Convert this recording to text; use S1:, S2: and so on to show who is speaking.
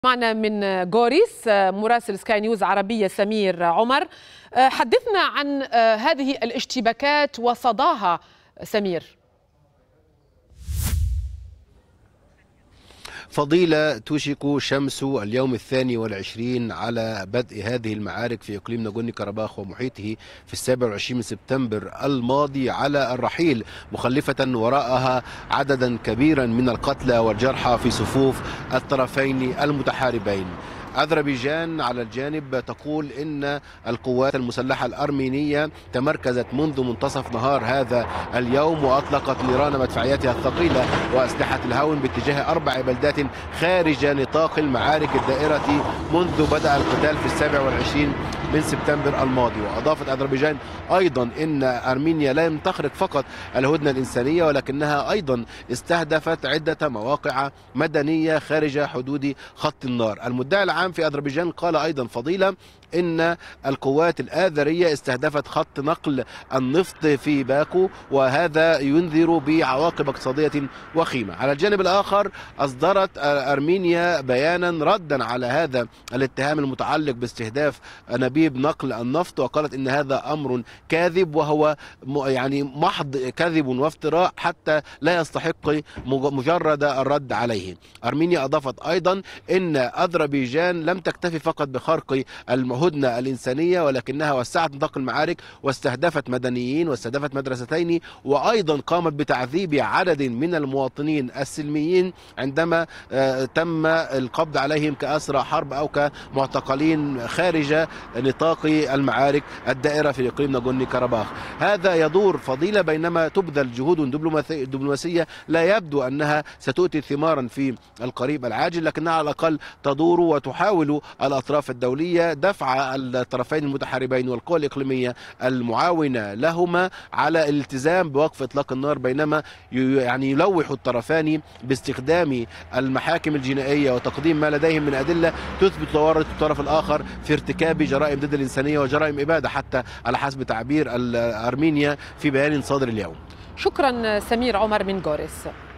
S1: معنا من غوريس مراسل سكاي نيوز عربية سمير عمر. حدثنا عن هذه الاشتباكات وصداها سمير.
S2: فضيلة، توشك شمس اليوم 22 على بدء هذه المعارك في إقليم ناغورنو كاراباخ ومحيطه في 27 من سبتمبر الماضي على الرحيل، مخلفة وراءها عددا كبيرا من القتلى والجرحى في صفوف الطرفين المتحاربين. أذربيجان على الجانب تقول إن القوات المسلحة الأرمينية تمركزت منذ منتصف نهار هذا اليوم وأطلقت نيران مدفعياتها الثقيلة وأسلحة الهاون باتجاه 4 بلدات خارج نطاق المعارك الدائرة منذ بدأ القتال في 27 من سبتمبر الماضي. وأضافت أذربيجان أيضا إن أرمينيا لم تخرق فقط الهدنة الإنسانية ولكنها أيضا استهدفت عدة مواقع مدنية خارج حدود خط النار. المدعي العام في أذربيجان قال أيضا فضيلة إن القوات الآذرية استهدفت خط نقل النفط في باكو، وهذا ينذر بعواقب اقتصادية وخيمة. على الجانب الآخر أصدرت أرمينيا بيانا ردا على هذا الاتهام المتعلق باستهداف أنابيب نقل النفط، وقالت إن هذا أمر كاذب وهو محض كذب وافتراء حتى لا يستحق مجرد الرد عليه. أرمينيا أضافت أيضا إن أذربيجان لم تكتفي فقط بخرق الهدنة الإنسانية ولكنها وسعت نطاق المعارك واستهدفت مدنيين واستهدفت مدرستين، وأيضا قامت بتعذيب عدد من المواطنين السلميين عندما تم القبض عليهم كأسرى حرب أو كمعتقلين خارج نطاق المعارك الدائرة في إقليم ناغورنو كاراباخ. هذا يدور فضيلة بينما تبذل جهود دبلوماسية لا يبدو أنها ستؤتي ثمارا في القريب العاجل، لكنها على الأقل تدور وتحاول الأطراف الدولية دفع الطرفين المتحاربين والقوى الإقليمية المعاونة لهما على الالتزام بوقف إطلاق النار، بينما يلوح الطرفان باستخدام المحاكم الجنائية وتقديم ما لديهم من أدلة تثبت ورطة الطرف الآخر في ارتكاب جرائم ضد الإنسانية وجرائم إبادة حتى على حسب تعبير أرمينيا في بيان صادر اليوم.
S1: شكرا سمير عمر من غوريس.